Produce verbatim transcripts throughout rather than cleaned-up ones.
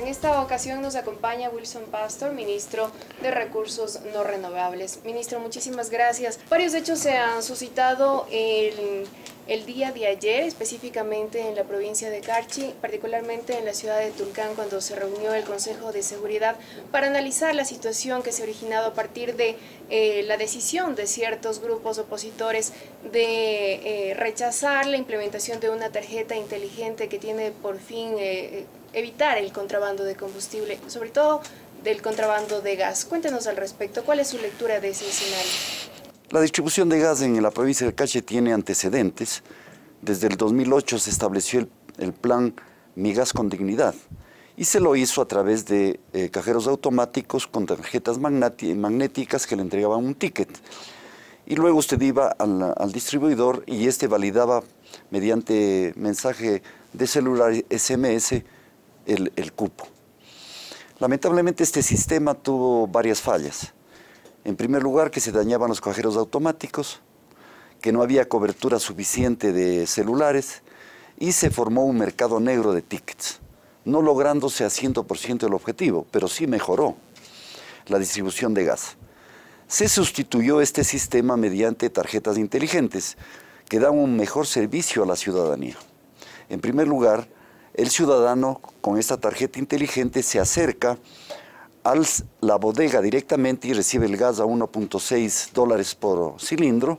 En esta ocasión nos acompaña Wilson Pastor, ministro de Recursos No Renovables. Ministro, muchísimas gracias. Varios hechos se han suscitado el, el día de ayer, específicamente en la provincia de Carchi, particularmente en la ciudad de Tulcán, cuando se reunió el Consejo de Seguridad para analizar la situación que se ha originado a partir de eh, la decisión de ciertos grupos opositores de eh, rechazar la implementación de una tarjeta inteligente que tiene por fin eh, evitar el contrabando de combustible, sobre todo del contrabando de gas. Cuéntenos al respecto, ¿cuál es su lectura de ese escenario? La distribución de gas en la provincia de Carchi tiene antecedentes. Desde el dos mil ocho se estableció el, el plan Mi Gas con Dignidad y se lo hizo a través de eh, cajeros automáticos con tarjetas magnéticas que le entregaban un ticket. Y luego usted iba al, al distribuidor y este validaba mediante mensaje de celular S M S el, el cupo. Lamentablemente este sistema tuvo varias fallas. En primer lugar, que se dañaban los cajeros automáticos, que no había cobertura suficiente de celulares y se formó un mercado negro de tickets, no lográndose a cien por ciento el objetivo, pero sí mejoró la distribución de gas. Se sustituyó este sistema mediante tarjetas inteligentes que dan un mejor servicio a la ciudadanía. En primer lugar, el ciudadano con esta tarjeta inteligente se acerca a la bodega directamente y recibe el gas a uno punto seis dólares por cilindro.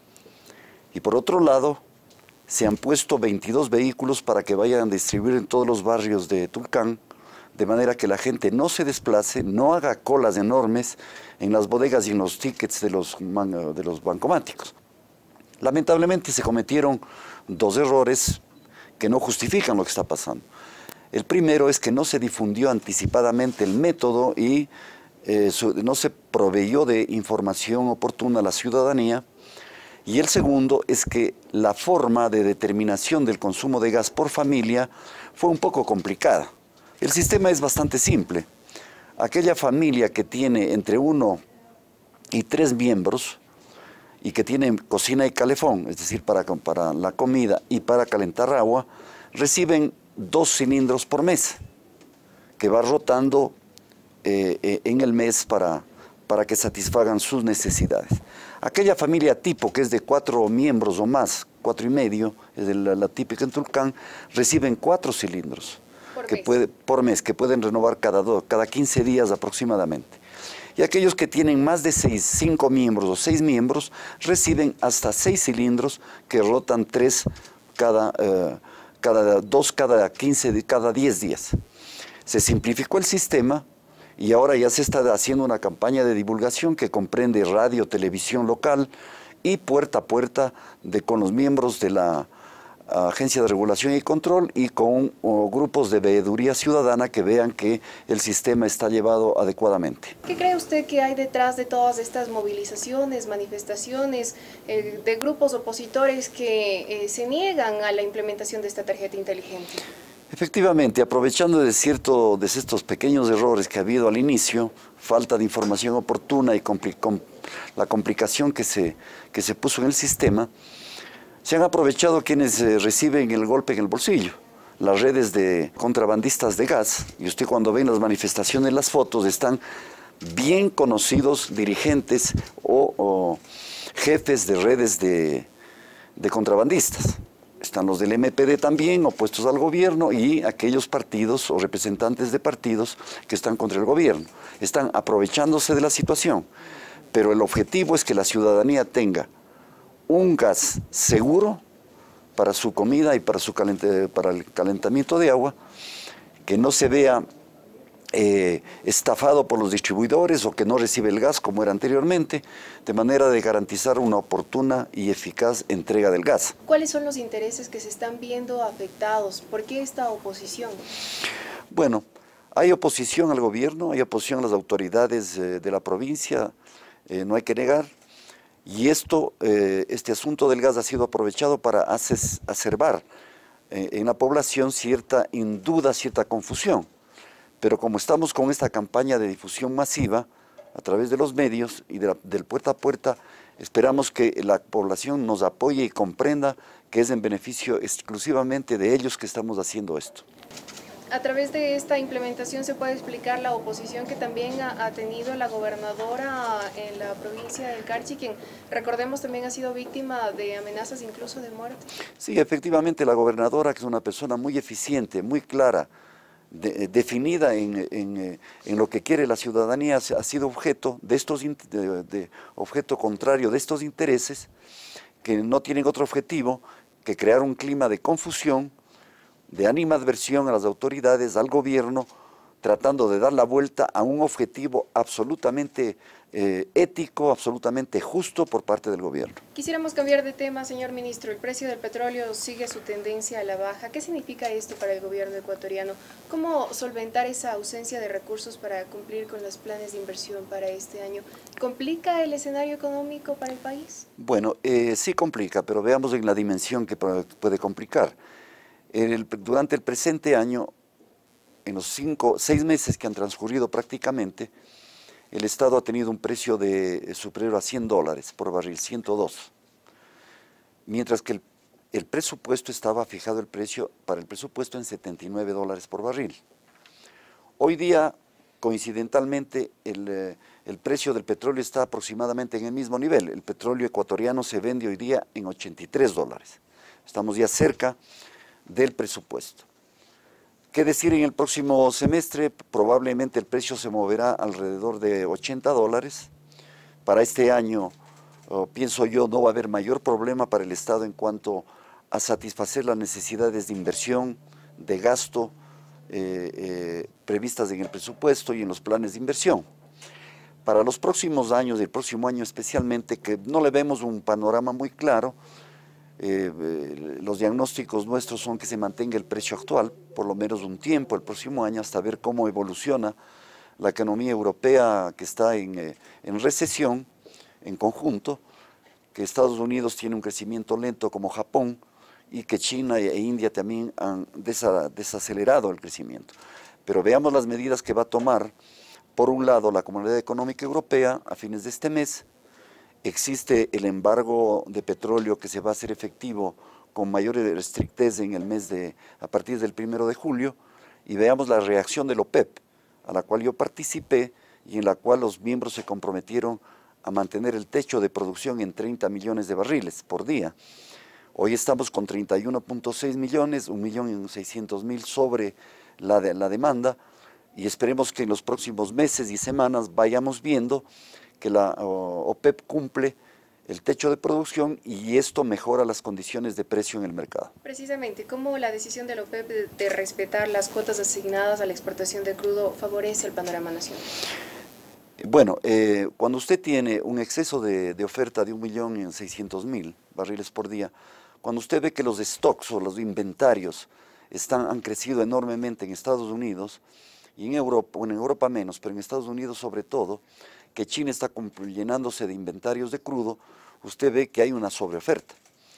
Y por otro lado, se han puesto veintidós vehículos para que vayan a distribuir en todos los barrios de Tulcán, de manera que la gente no se desplace, no haga colas enormes en las bodegas y en los tickets de los, de los bancomáticos. Lamentablemente se cometieron dos errores que no justifican lo que está pasando. El primero es que no se difundió anticipadamente el método y eh, su, no se proveyó de información oportuna a la ciudadanía. Y el segundo es que la forma de determinación del consumo de gas por familia fue un poco complicada. El sistema es bastante simple. Aquella familia que tiene entre uno y tres miembros y que tiene cocina y calefón, es decir, para, para la comida y para calentar agua, reciben dos cilindros por mes, que va rotando eh, eh, en el mes para, para que satisfagan sus necesidades. Aquella familia tipo que es de cuatro miembros o más, cuatro y medio, es de la, la típica en Tulcán, reciben cuatro cilindros por, que mes. Puede, por mes, que pueden renovar cada, do, cada quince días aproximadamente. Y aquellos que tienen más de seis, cinco miembros o seis miembros reciben hasta seis cilindros que rotan tres cada, uh, cada dos, cada quince, cada diez días. Se simplificó el sistema y ahora ya se está haciendo una campaña de divulgación que comprende radio, televisión local y puerta a puerta de, con los miembros de la Agencia de Regulación y Control y con o, grupos de veeduría ciudadana que vean que el sistema está llevado adecuadamente. ¿Qué cree usted que hay detrás de todas estas movilizaciones, manifestaciones eh, de grupos opositores que eh, se niegan a la implementación de esta tarjeta inteligente? Efectivamente, aprovechando de, cierto, de estos pequeños errores que ha habido al inicio, falta de información oportuna y compli com la complicación que se, que se puso en el sistema, se han aprovechado quienes eh, reciben el golpe en el bolsillo, las redes de contrabandistas de gas, y usted cuando ve en las manifestaciones las fotos están bien conocidos dirigentes o, o jefes de redes de, de contrabandistas. Están los del M P D también, opuestos al gobierno, y aquellos partidos o representantes de partidos que están contra el gobierno. Están aprovechándose de la situación, pero el objetivo es que la ciudadanía tenga un gas seguro para su comida y para, su calent para el calentamiento de agua, que no se vea eh, estafado por los distribuidores o que no recibe el gas como era anteriormente, de manera de garantizar una oportuna y eficaz entrega del gas. ¿Cuáles son los intereses que se están viendo afectados? ¿Por qué esta oposición? Bueno, hay oposición al gobierno, hay oposición a las autoridades eh, de la provincia, eh, no hay que negar. Y esto, eh, este asunto del gas ha sido aprovechado para acerbar eh, en la población cierta duda, cierta confusión. Pero como estamos con esta campaña de difusión masiva a través de los medios y de la, del puerta a puerta, esperamos que la población nos apoye y comprenda que es en beneficio exclusivamente de ellos que estamos haciendo esto. A través de esta implementación se puede explicar la oposición que también ha, ha tenido la gobernadora en la provincia del Carchi, quien recordemos también ha sido víctima de amenazas incluso de muerte. Sí, efectivamente la gobernadora, que es una persona muy eficiente, muy clara, de, definida en, en, en lo que quiere la ciudadanía, ha sido objeto de estos de, de objeto contrario de estos intereses que no tienen otro objetivo que crear un clima de confusión, de animadversión a las autoridades, al gobierno, tratando de dar la vuelta a un objetivo absolutamente eh, ético, absolutamente justo por parte del gobierno. Quisiéramos cambiar de tema, señor ministro. El precio del petróleo sigue su tendencia a la baja. ¿Qué significa esto para el gobierno ecuatoriano? ¿Cómo solventar esa ausencia de recursos para cumplir con los planes de inversión para este año? ¿Complica el escenario económico para el país? Bueno, eh, sí complica, pero veamos en la dimensión que puede complicar. En el, durante el presente año, en los cinco, seis meses que han transcurrido prácticamente, el Estado ha tenido un precio de, superior a cien dólares por barril, ciento dos. Mientras que el, el presupuesto estaba fijado el precio para el presupuesto en setenta y nueve dólares por barril. Hoy día, coincidentalmente, el, el precio del petróleo está aproximadamente en el mismo nivel. El petróleo ecuatoriano se vende hoy día en ochenta y tres dólares. Estamos ya cerca del presupuesto. ¿Qué decir en el próximo semestre? Probablemente el precio se moverá alrededor de ochenta dólares. Para este año, oh, pienso yo, no va a haber mayor problema para el Estado en cuanto a satisfacer las necesidades de inversión, de gasto, eh, eh, previstas en el presupuesto y en los planes de inversión. Para los próximos años, el próximo año especialmente, que no le vemos un panorama muy claro, Eh, eh, los diagnósticos nuestros son que se mantenga el precio actual, por lo menos un tiempo, el próximo año, hasta ver cómo evoluciona la economía europea que está en, eh, en recesión, en conjunto, que Estados Unidos tiene un crecimiento lento como Japón y que China e India también han desa, desacelerado el crecimiento. Pero veamos las medidas que va a tomar, por un lado, la Comunidad Económica Europea a fines de este mes. Existe el embargo de petróleo que se va a hacer efectivo con mayor estrictez en el mes de, a partir del primero de julio, y veamos la reacción del OPEP, a la cual yo participé y en la cual los miembros se comprometieron a mantener el techo de producción en treinta millones de barriles por día. Hoy estamos con treinta y uno punto seis millones, un millón seiscientos mil sobre la, de, la demanda, y esperemos que en los próximos meses y semanas vayamos viendo que la OPEP cumple el techo de producción y esto mejora las condiciones de precio en el mercado. Precisamente, ¿cómo la decisión de la OPEP de, de respetar las cuotas asignadas a la exportación de crudo favorece el panorama nacional? Bueno, eh, cuando usted tiene un exceso de, de oferta de un millón seiscientos mil barriles por día, cuando usted ve que los stocks o los inventarios están, han crecido enormemente en Estados Unidos y en Europa, bueno, en Europa menos, pero en Estados Unidos sobre todo, que China está llenándose de inventarios de crudo, usted ve que hay una sobreoferta.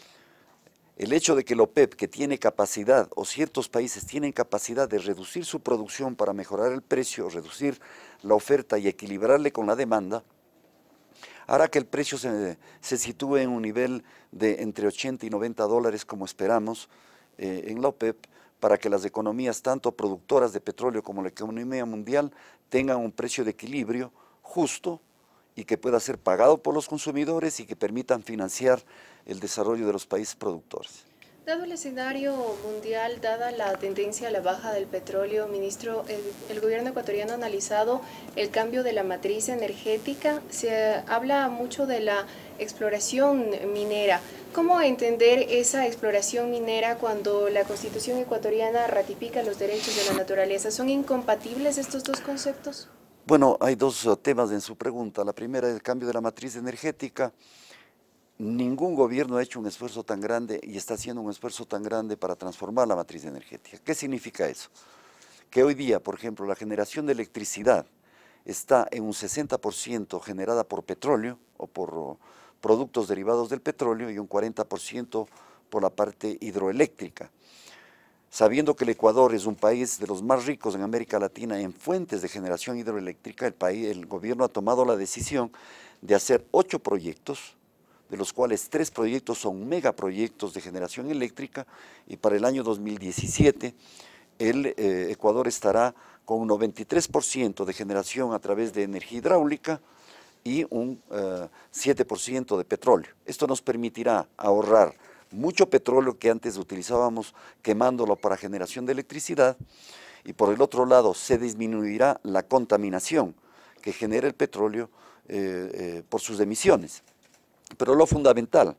El hecho de que la OPEP, que tiene capacidad, o ciertos países tienen capacidad de reducir su producción para mejorar el precio, reducir la oferta y equilibrarle con la demanda, hará que el precio se, se sitúe en un nivel de entre ochenta y noventa dólares como esperamos eh, en la OPEP, para que las economías, tanto productoras de petróleo como la economía mundial, tengan un precio de equilibrio justo y que pueda ser pagado por los consumidores y que permitan financiar el desarrollo de los países productores. Dado el escenario mundial, dada la tendencia a la baja del petróleo, ministro, el, el gobierno ecuatoriano ha analizado el cambio de la matriz energética. Se habla mucho de la exploración minera. ¿Cómo entender esa exploración minera cuando la Constitución ecuatoriana ratifica los derechos de la naturaleza? ¿Son incompatibles estos dos conceptos? Bueno, hay dos uh, temas en su pregunta. La primera es el cambio de la matriz energética. Ningún gobierno ha hecho un esfuerzo tan grande y está haciendo un esfuerzo tan grande para transformar la matriz energética. ¿Qué significa eso? Que hoy día, por ejemplo, la generación de electricidad está en un sesenta por ciento generada por petróleo o por uh, productos derivados del petróleo y un cuarenta por ciento por la parte hidroeléctrica. Sabiendo que el Ecuador es un país de los más ricos en América Latina en fuentes de generación hidroeléctrica, el, país, el gobierno ha tomado la decisión de hacer ocho proyectos, de los cuales tres proyectos son megaproyectos de generación eléctrica, y para el año dos mil diecisiete el eh, Ecuador estará con un noventa y tres por ciento de generación a través de energía hidráulica y un uh, siete por ciento de petróleo. Esto nos permitirá ahorrar mucho petróleo que antes utilizábamos quemándolo para generación de electricidad, y por el otro lado se disminuirá la contaminación que genera el petróleo eh, eh, por sus emisiones. Pero lo fundamental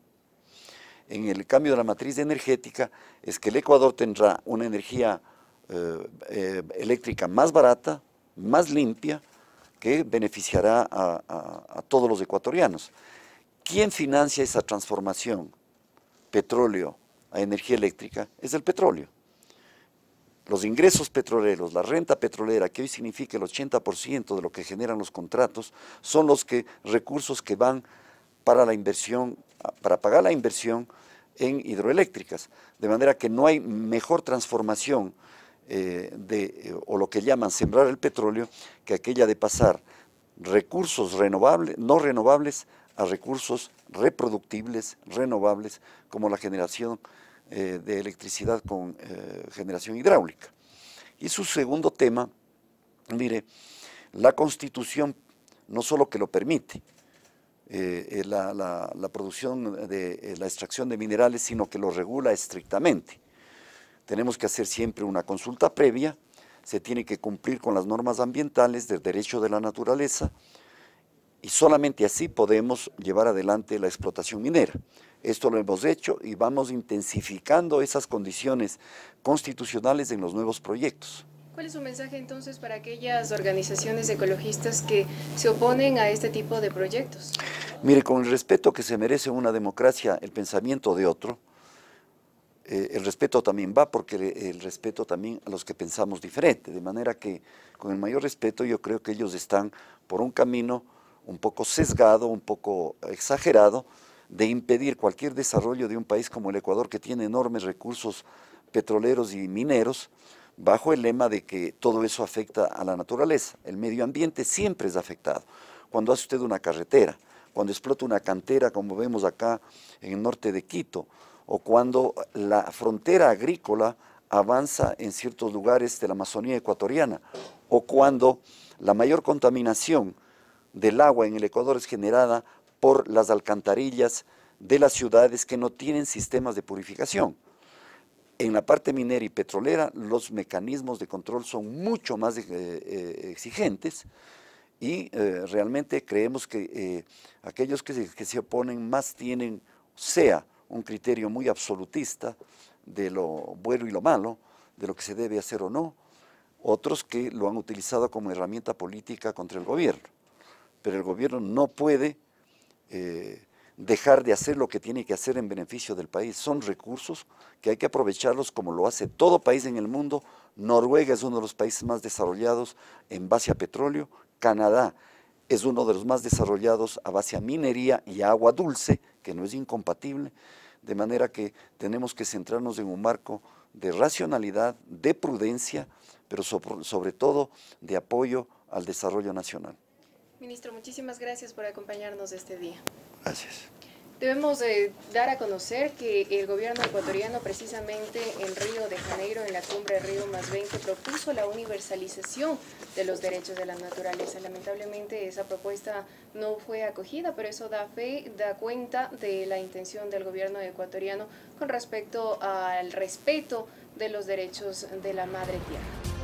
en el cambio de la matriz energética es que el Ecuador tendrá una energía eh, eh, eléctrica más barata, más limpia, que beneficiará a, a, a todos los ecuatorianos. ¿Quién financia esa transformación? Petróleo a energía eléctrica, es el petróleo. Los ingresos petroleros, la renta petrolera, que hoy significa el ochenta por ciento de lo que generan los contratos, son los que, recursos que van para la inversión, para pagar la inversión en hidroeléctricas. De manera que no hay mejor transformación eh, de, eh, o lo que llaman sembrar el petróleo, que aquella de pasar recursos renovables, no renovables, a recursos reproductibles, renovables, como la generación eh, de electricidad con eh, generación hidráulica. Y su segundo tema, mire, la Constitución no solo que lo permite, eh, la, la, la producción de eh, la extracción de minerales, sino que lo regula estrictamente. Tenemos que hacer siempre una consulta previa, se tiene que cumplir con las normas ambientales del derecho de la naturaleza, y solamente así podemos llevar adelante la explotación minera. Esto lo hemos hecho y vamos intensificando esas condiciones constitucionales en los nuevos proyectos. ¿Cuál es su mensaje entonces para aquellas organizaciones ecologistas que se oponen a este tipo de proyectos? Mire, con el respeto que se merece una democracia, el pensamiento de otro, eh, el respeto también va porque el respeto también a los que pensamos diferente, de manera que con el mayor respeto yo creo que ellos están por un camino un poco sesgado, un poco exagerado, de impedir cualquier desarrollo de un país como el Ecuador, que tiene enormes recursos petroleros y mineros, bajo el lema de que todo eso afecta a la naturaleza. El medio ambiente siempre es afectado. Cuando hace usted una carretera, cuando explota una cantera, como vemos acá en el norte de Quito, o cuando la frontera agrícola avanza en ciertos lugares de la Amazonía ecuatoriana, o cuando la mayor contaminación del agua en el Ecuador es generada por las alcantarillas de las ciudades que no tienen sistemas de purificación. En la parte minera y petrolera los mecanismos de control son mucho más eh, eh, exigentes y eh, realmente creemos que eh, aquellos que se, que se oponen más tienen, sea un criterio muy absolutista de lo bueno y lo malo, de lo que se debe hacer o no, otros que lo han utilizado como herramienta política contra el gobierno. Pero el gobierno no puede eh, dejar de hacer lo que tiene que hacer en beneficio del país. Son recursos que hay que aprovecharlos como lo hace todo país en el mundo. Noruega es uno de los países más desarrollados en base a petróleo. Canadá es uno de los más desarrollados a base a minería y a agua dulce, que no es incompatible. De manera que tenemos que centrarnos en un marco de racionalidad, de prudencia, pero sobre, sobre todo de apoyo al desarrollo nacional. Ministro, muchísimas gracias por acompañarnos este día. Gracias. Debemos eh, dar a conocer que el gobierno ecuatoriano precisamente en Río de Janeiro, en la cumbre Río más veinte, propuso la universalización de los derechos de la naturaleza. Lamentablemente esa propuesta no fue acogida, pero eso da fe, da cuenta de la intención del gobierno ecuatoriano con respecto al respeto de los derechos de la madre tierra.